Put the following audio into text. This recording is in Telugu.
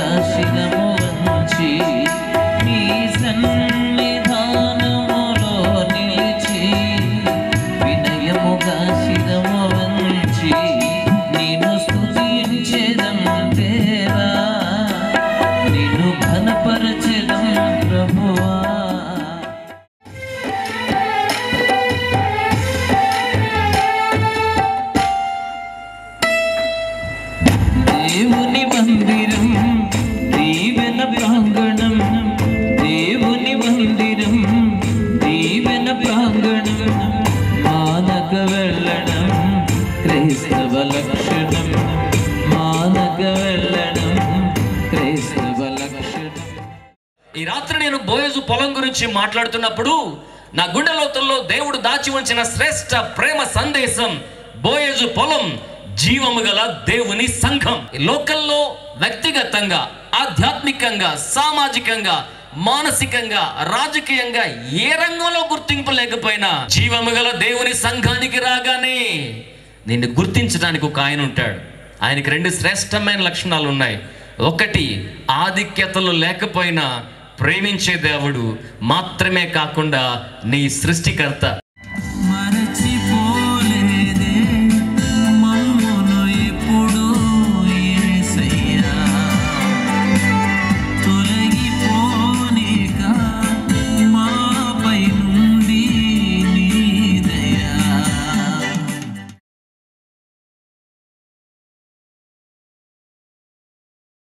వినయముగా శిరము వంచి నీ సన్నిధానములో నిలిచి వినయముగా శిరము వంచి నిన్ను స్తుతించెదం దేవా నిన్ను ఘనపరచెదం ప్రభువా. దేవుని మందిరం దీవెన ప్రాంగణం, దేవుని మందిరం దీవెన ప్రాంగణం, మానక వెళ్ళడం క్రైస్తవ లక్షణం, మానక వెళ్ళడం క్రైస్తవ లక్షణం. ఈ రాత్రి నేను బోయజు పొలం గురించి మాట్లాడుతున్నప్పుడు నా గుండె లోతుల్లో దేవుడు దాచి ఉంచిన శ్రేష్ఠ ప్రేమ సందేశం బోయజు పొలం జీవము గల దేవుని సంఘం. లోకల్లో వ్యక్తిగతంగా, ఆధ్యాత్మికంగా, సామాజికంగా, మానసికంగా, రాజకీయంగా ఏ రంగంలో గుర్తింపు లేకపోయినా జీవము గల దేవుని సంఘానికి రాగానే నిన్ను గుర్తించడానికి ఒక ఆయన ఉంటాడు. ఆయనకి 2 శ్రేష్టమైన లక్షణాలు ఉన్నాయి. ఒకటి, ఆధిక్యతలు లేకపోయినా ప్రేమించే దేవుడు మాత్రమే కాకుండా నీ సృష్టికర్త.